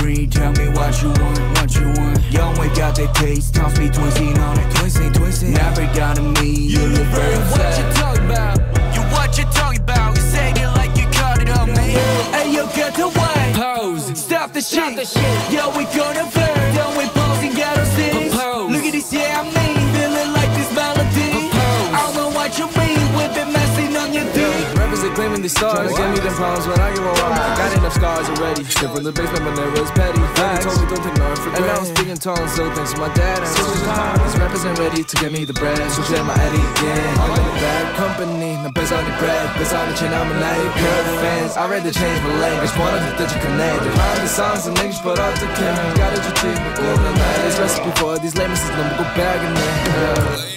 green, tell me what you want, what you want. Young, we got that taste, toss me twin on it. Twin, never got me, you look very upset. What you talking about? What you talking about? You say it like you caught it on me. Hey, you get the way. Pose, stop the shit. Yo, we gonna burn. Done with pose and get us this. Look at this, yeah, I mean, feeling like this melody. I don't know what you mean, we've been messing on your dick. Rappers, they claiming they stars. Give me them problems, but I give a walk. Got enough scars already. Step from the basement, but never was petty. Daddy told me don't take no for granted. And now I'm speaking tall and slow, thanks to my dad. And these rappers ain't ready to get me the bread. So share my Eddie again. I'm in a bad company. Now best on the bread, best on the chain, I'm a night. Pure fans, I read the change my language. One of the that you connect. Behind the songs and English, but off the camera. Gotta you treat me good tonight. This recipe for these lemons is number go bag in there.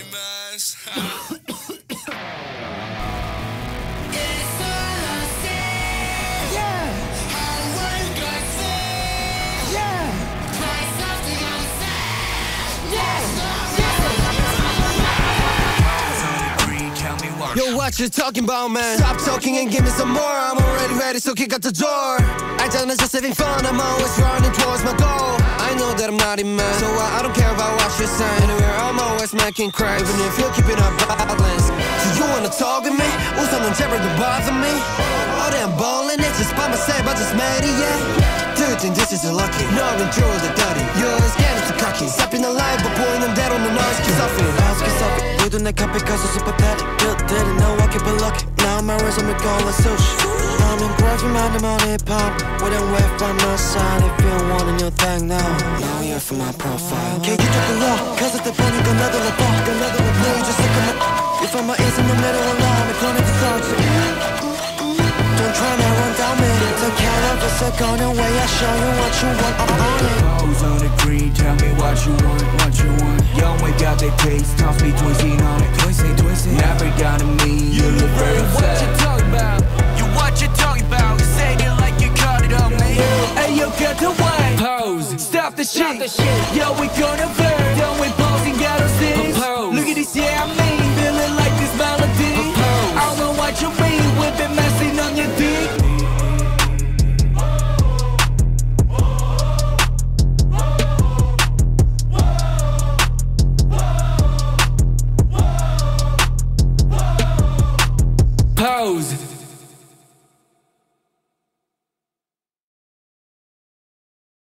Yo, what you talking about, man? Stop talking and give me some more. I'm already ready, so kick out the door. I don't know, just having fun, I'm always running towards my goal. I know that I'm not in man, so I don't care about what you're saying. Anywhere, I'm always making cracks, even if you're keeping up balance. So you wanna talk with me? 우선은 제발 don't bother me. All that I'm ballin', it's just by myself, I just made it, yeah. Do you think this is your lucky? No, I've been through the dirty. You're always getting too cocky. Stepping alive, but 보이는 대로는 noise, kiss off it. Kiss off it. 모두 내 카페 가서 super pathetic. Didn't know I could be lucky. Now my resume going like sushi. I'm in gravy, man, I'm on hip-hop. Wouldn't wait by my side if you want a new thing now. Now you're for my profile. Okay, you took a look, cause it's the panic, another level. Another level, you just look at my. If I'm in the middle of line, I'm gonna be touching. Don't try to run down me. Take care of a second away, I'll show you what you want. Pose on the green, tell me what you want, what you want. Young, we got that taste, toss me twin on it. Twin, never got me, you look very upset. What you talking about? What you talking about? You say it like you caught it on me. Hey, you get the way. Pose, stop the shit. Yo, we gonna